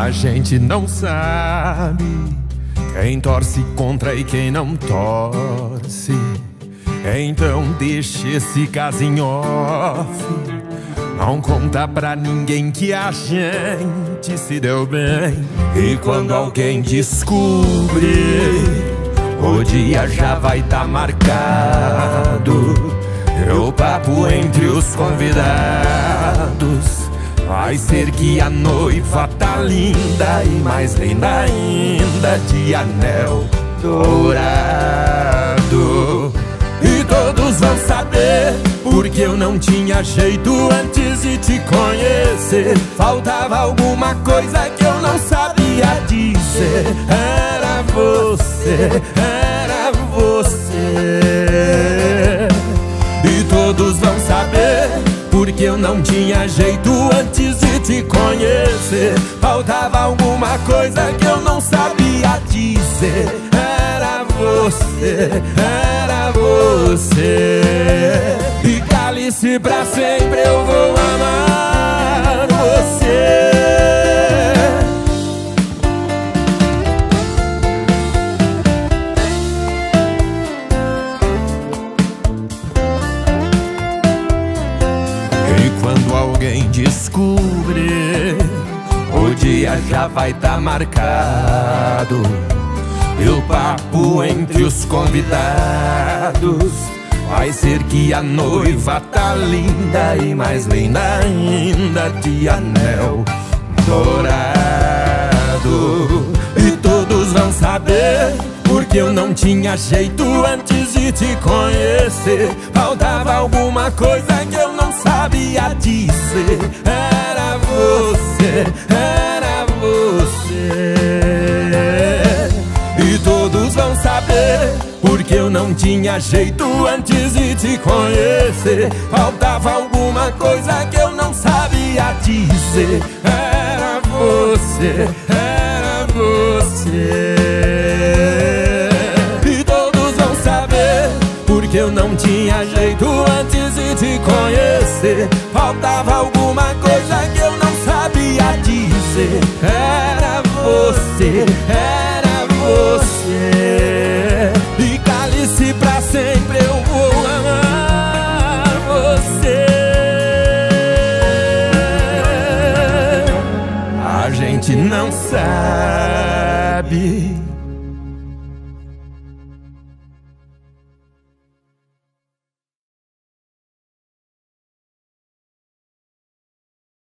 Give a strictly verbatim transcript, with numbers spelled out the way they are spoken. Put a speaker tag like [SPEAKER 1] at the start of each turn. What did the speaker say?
[SPEAKER 1] A gente não sabe quem torce contra e quem não torce. Então deixa esse caso em off. Não conta pra ninguém que a gente se deu bem. E quando alguém descobrir, o dia já vai tá marcado. E o papo entre os convidados vai ser que a noiva tá linda, e mais linda ainda, de anel dourado. E todos vão saber, porque eu não tinha jeito antes de te conhecer. Faltava alguma coisa que eu não sabia dizer. Era você, era você. E todos vão saber, porque eu não tinha jeito antes de te conhecer. Faltava alguma coisa que eu não sabia dizer. Era você, era você. E cale-se pra sempre, eu vou amar você. E quando alguém descobrir, o dia já vai tá marcado. E o papo entre os convidados vai ser que a noiva tá linda, e mais linda ainda, de anel dourado. E todos vão saber, porque eu não tinha jeito antes de te conhecer. Faltava alguma coisa que eu não sabia dizer. Era você, era você. E todos vão saber, porque eu não tinha jeito antes de te conhecer. Faltava alguma coisa que eu não sabia dizer. Era você, era você. E todos vão saber, porque eu não tinha jeito antes de te conhecer. Faltava alguma coisa que eu não sabia dizer. Era você, era você. E cale-se pra sempre, eu vou amar você. A gente não sabe